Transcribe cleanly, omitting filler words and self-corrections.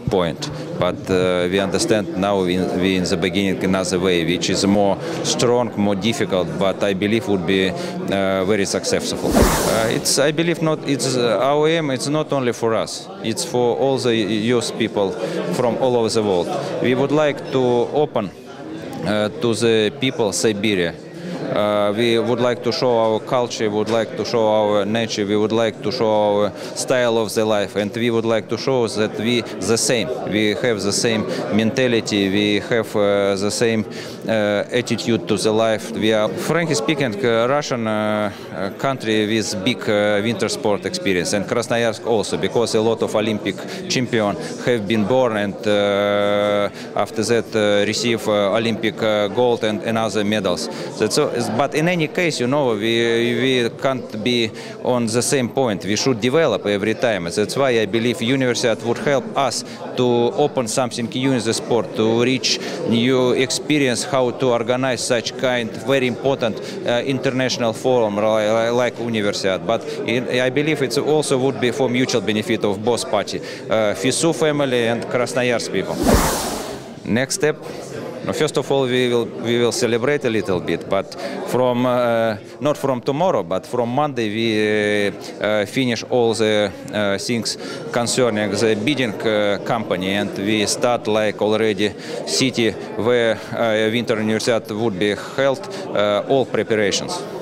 point. But we understand now we in the beginning another way, which is more strong, more difficult, but I believe would be very successful. I believe it's our aim. It's not only for us. It's for all the youth people from all over the world. We would like to open to the people Siberia. We would like to show our culture, we would like to show our nature, we would like to show our style of the life, and we would like to show that we the same. We have the same mentality, we have the same attitude to the life. We are, frankly speaking, Russian country with big winter sport experience, and Krasnoyarsk also, because a lot of Olympic champions have been born and after that receive Olympic gold and other medals. But in any case, we can't be on the same point. We should develop every time. That's why I believe Universiade would help us to open something new in the sport, to reach new experience, how to organize such kind very important international forum like Universiade. But I believe it also would be for mutual benefit of both parties, FISU family and Krasnoyarsk people. Next step. First of all, we will celebrate a little bit, but from not from tomorrow, but from Monday we finish all the things concerning the bidding company, and we start like already city where Winter Universiade would be held all preparations.